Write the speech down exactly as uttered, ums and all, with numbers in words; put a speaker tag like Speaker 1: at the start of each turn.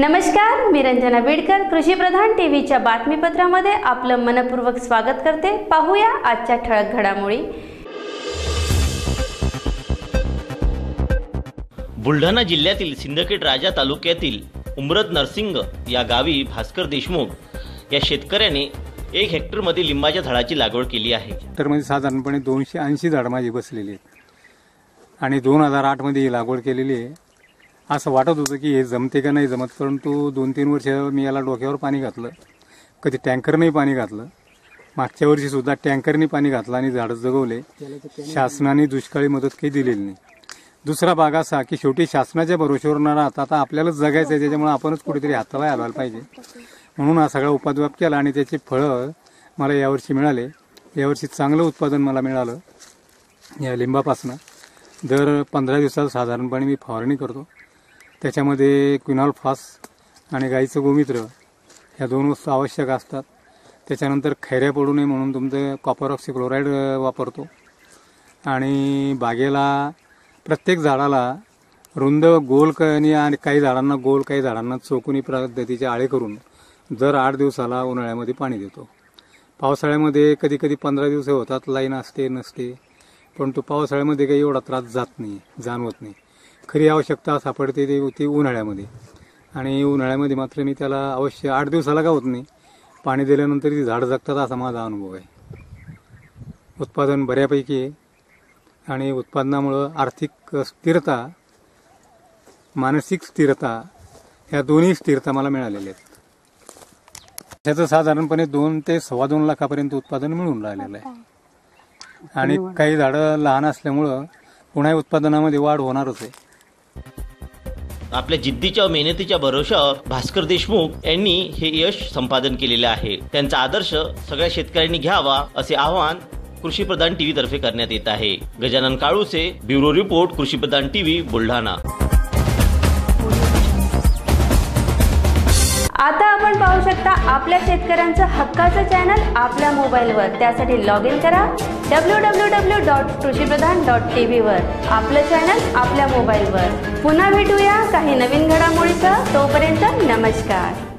Speaker 1: नमस्कार, मी रंजना बेडकर कृषी प्रधान टीव्हीच्या बातमीपत्रामध्ये आपलं मनपूर्वक स्वागत करते। पाहूया आजच्या ठळक घडामोडी।
Speaker 2: बुलढाणा जिल्ह्यातील सिंदखेड राजा तालुक्यातील उमरद नरसिंग या गावी भास्कर देशमुख या शेतकऱ्याने एक हेक्टर मध्ये लिंबाच्या झाडाची लागवड केली आहे।
Speaker 3: हेक्टर मध्ये साधारणपणे दोनशे ऐंशी झाड माझी बसलेली आहेत आणि दोन हजार आठ मध्ये ही लागवड केलेली आहे। असं वाटत होतं की हे जमते का नाही जमत, परंतु दोन तीन वर्ष मी याला डोक्यावर पाणी घातलं, कधी टँकरने पाणी घातलं। मागच्या वर्षी सुद्धा टँकरने पाणी घातलं आणि झाडं जगवले। शासनाने दुष्काळी मदत काही दिलेली नाही। दुसरा भाग असा की शेवटी शासनाच्या भरोश्यावर न राहता आता आपल्यालाच जगायचं आहे, त्याच्यामुळे आपणच कुठेतरी हाताला हलवायला पाहिजे म्हणून हा सगळा उपद्व्याप केला आणि त्याचे फळं मला यावर्षी मिळाले। यावर्षी चांगलं उत्पादन मला मिळालं या लिंबापासून। दर पंधरा दिवसात साधारणपणे मी फवारणी करतो। त्याच्यामध्ये क्विनॉल फास आणि गाईचं गोमित्र ह्या दोन वस्तू आवश्यक असतात। त्याच्यानंतर खैऱ्या पडू नये म्हणून तुमचं कॉपर ऑक्सीक्लोराईड वापरतो आणि बागेला प्रत्येक झाडाला रुंद गोल कणी आणि काही झाडांना गोल काही झाडांना चौकोनी पद्धतीचे आळे करून दर आठ दिवसाला उन्हाळ्यामध्ये पाणी देतो। पावसाळ्यामध्ये कधी कधी पंधरा दिवस होतात, लाईन असते नसते, परंतु पावसाळ्यामध्ये काही एवढा त्रास जात नाही, जाणवत नाही। खरी आवश्यकता सापडते ती होती उन्हाळ्यामध्ये आणि उन्हाळ्यामध्ये मात्र मी त्याला अवश्य आठ दिवसाला का होत नाही पाणी दिल्यानंतर ती झाड जगतात असा माझा अनुभव आहे। उत्पादन बऱ्यापैकी आहे आणि उत्पादनामुळं आर्थिक स्थिरता, मानसिक स्थिरता ह्या दोन्ही स्थिरता मला मिळालेल्या आहेत। त्याचं साधारणपणे दोन ते सव्वा दोन लाखापर्यंत उत्पादन मिळून राहिलेलं आहे आणि काही झाडं लहान असल्यामुळं पुन्हा उत्पादनामध्ये वाढ होणारच आहे।
Speaker 2: आपल्या जिद्दीच्या मेहनतीच्या भरोशावर भास्कर देशमुख यांनी हे यश संपादन केलेले आहे। त्यांचा आदर्श सगळ्या शेतकऱ्यांनी घ्यावा असे आवाहन कृषी प्रधान टीव्ही तर्फे करण्यात येत आहे। गजानन काळूसे, ब्युरो रिपोर्ट, कृषी प्रधान टीव्ही, बुलढाणा।
Speaker 1: आता आपण पाहू शकता आपल्या शेतकऱ्यांचं हक्काचं चॅनल आपल्या मोबाईलवर। त्यासाठी लॉग इन करा W W W dot Krishi Pradhan dot TV वर। आपलं चॅनल आपल्या मोबाईलवर। पुन्हा भेटूया काही नवीन घडामोडीसह, तोपर्यंत नमस्कार।